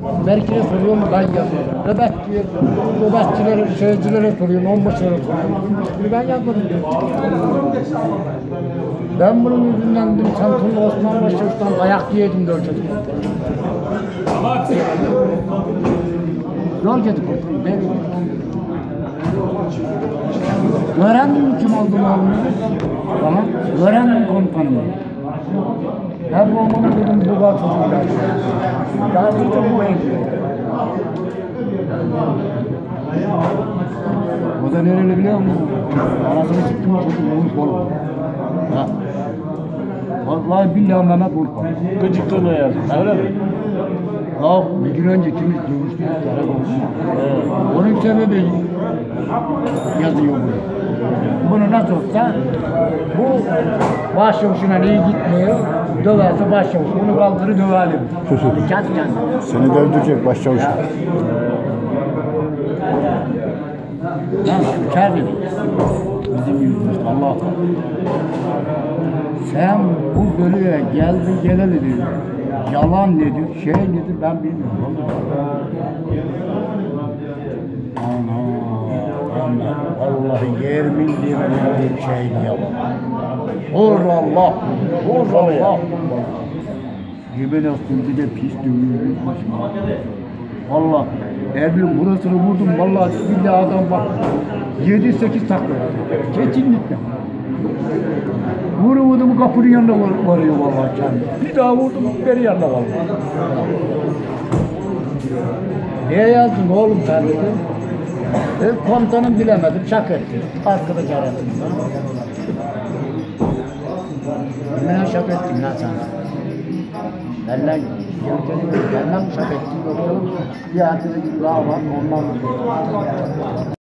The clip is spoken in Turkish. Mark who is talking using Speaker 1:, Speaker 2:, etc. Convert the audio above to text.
Speaker 1: Berkine soruyorum ben yazmadım. Nöbetçilere, seyircilere soruyorum, onbaşılara soruyorum. Ben yazmadım diyor. Ben bunun yüzünden dedim, Samsunlu Osman Başçavuş'tan dayak yedim diyor çocuk. Yol yedik oturum. Gören kim aldım oğlum? Tamam. Gören komutanım. Her bombanı dedim bu kadar çocuğu geldi. Yazdırdım bu evi. O da nereli biliyor musun? Anasını çıktım çocuğu olmuş oğlum. Vallahi billahi Mehmet Urfa.
Speaker 2: Gıcıklığına yazdı, öyle mi?
Speaker 1: Ya bir gün önce ikimiz görüştük, onun sebebi yazıyor buraya. Bunu nasıl olsa bu başçavuşuna iyi gitmiyor, döverse başçavuş, bunu kaldırır dövelim. Kendi kendine.
Speaker 3: Seni dövdürecek başçavuş.
Speaker 1: Lan şüker dedi. Bizim yüzümüz Allah. Sen bu bölüye geldin geleli dedi. Yalan nedir, şey nedir ben bilmiyorum. Ana, vallahi yemin diyemedim şey yalan. Hor Allah, hor Allah. Yemin olsun bir de pis dövüyor. Vallahi Erbil burasını vurdum vallahi billahi adam bak 7-8 takla. Kesinlikle. Vurdum kapının yanında varıyor vallahi kendi. Bir daha vurdum beri yanında vallahi. Niye yazdın oğlum sen dedim. Komutanım bilemedim şak etti. Arkadaş arasında. Ben şak ettim lan sana. Benden şak ettim yoksa bir arkadaş daha var ondan